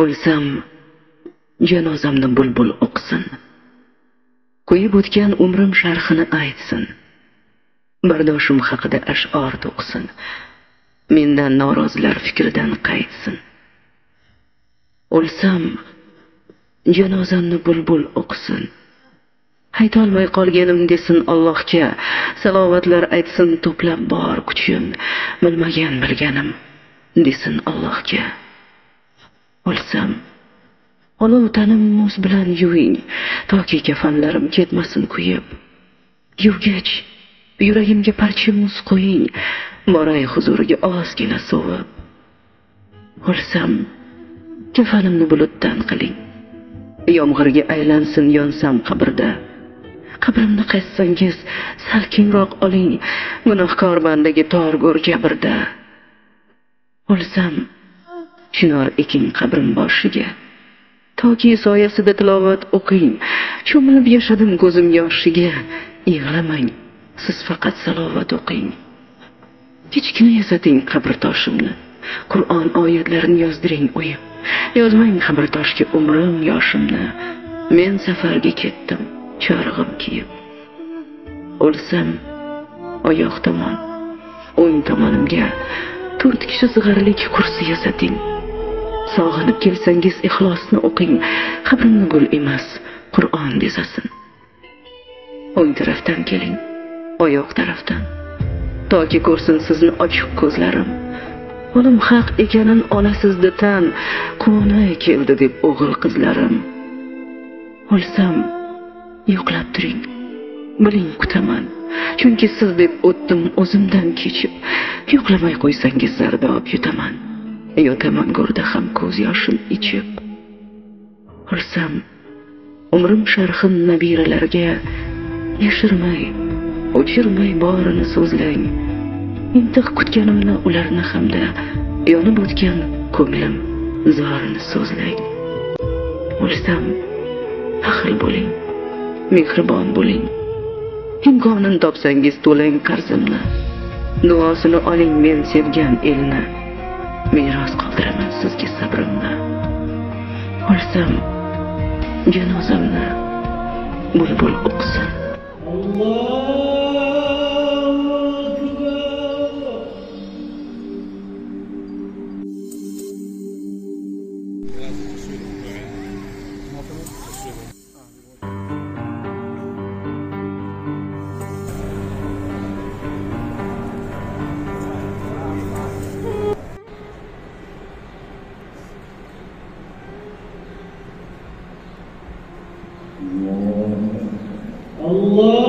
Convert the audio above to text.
O'lsam, janozamni bulbul o'qsin. Qo'yib o'tgan umrim sharhini aytsin. Bardoshim haqida ash'or to'qsin. Mendan norozilar fikridan qaytsin. O'lsam, janozamni bulbul o'qsin. Aytolmay qolganim desin Allohga, salovatlar aytsin to'plab bor kuchim, bilmagan bilganim desin Allohga. O'lsam, olov tanim muz bilan yuving, toki kafanlarim ketmasin kuyib. Yuvgach, yuragimga parcha muz qo'ying, boray huzuriga ozgina sovib. O'lsam, kafanimni bulutdan qiling, yomg'irga aylansin yonsam qabrda. Qabrimni qazsangiz salkinroq oling, gunohkor bandaga tor go'r jabrda. O'lsam, chinor eking qabrim boshiga, toki soyasida tilovat o'qing. Cho'milib yashadim ko'zim yoshiga, yig'lamang, siz faqat salovat o'qing. Kichkina yasating qabr toshimni, Qur'on oyatlarini yozdiring o'yib. Yozmang qabr toshga umrim yoshimni, men safarga ketdim chorig'im kiyib. O'lsam, oyoq tomon, o'ng tomonimga 4 kishi sig'arlik kursi yasating. Sog'inib kelsangiz ixlosni o'qing, qabrimni gul emas, Qur'on bezasin. O'ng tarafdan keling, oyoq tarafdan, toki ko'rsin sizni ochiq ko'zlarim. O'lim haq ekanin olasizda tan, quvonay keldi deb o'g'il qizlarim. O'lsam, yo'qlab turing, biling kutaman, chunki siz deb o'tdim o'zimdan kechib. Yo'qlamay qo'ysangiz zardob yutaman, yotaman go'rda ham ko'z yoshim ichib. O'lsam, umrim sharhin nabiralarga yashirmay, o'chirmay borini so'zlang. Intiq kutganimni ularni hamda yonib o'tgan ko'nglim zorini so'zlang. O'lsam, baxil bo'ling, mehribon bo'ling. Imkonin topsangiz to'lang qarzimni, duosini oling men sevgan elni. Meros qoldiraman sizga sabrimni. O'lsam, janozamni bulbul o'qsin. Allah